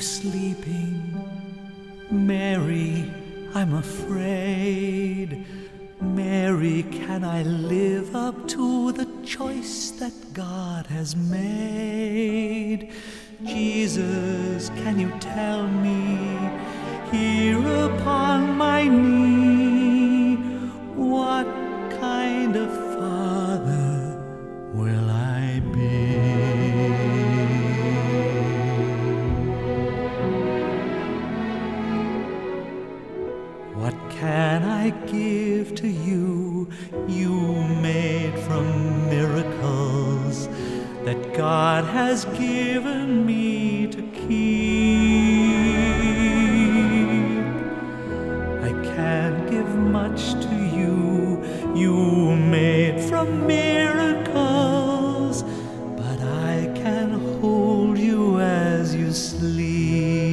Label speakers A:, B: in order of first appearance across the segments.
A: sleeping? Mary, I'm afraid. Mary, can I live up to the choice that God has made? Jesus, can you tell me, here upon my knee, what kind of father will I be? What can I give to you, you made from miracles that God has given me to keep? I can't give much to you, you made from miracles, but I can hold you as you sleep.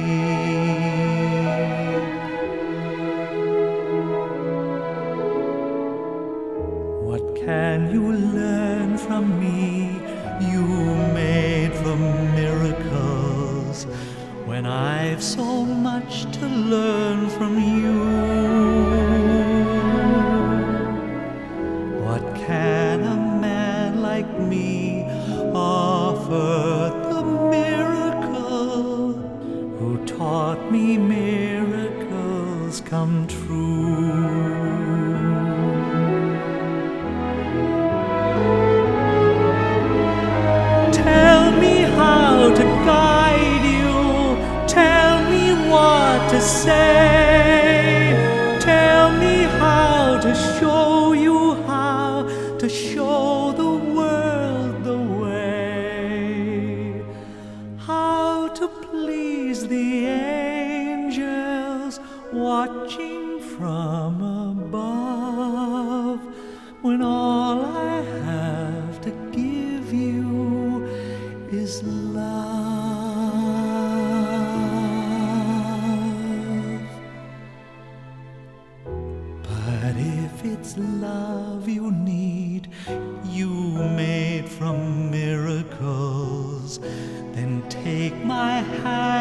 A: Can you learn from me, you made from miracles, when I've so much to learn from you? What can a man like me offer the miracle who taught me miracles come true? Tell me how to guide you, tell me what to say, tell me how to show you, how to show the world the way, how to please the angels watching from above, when all I have to give you is love. But if it's love you need, you made from miracles, then take my hand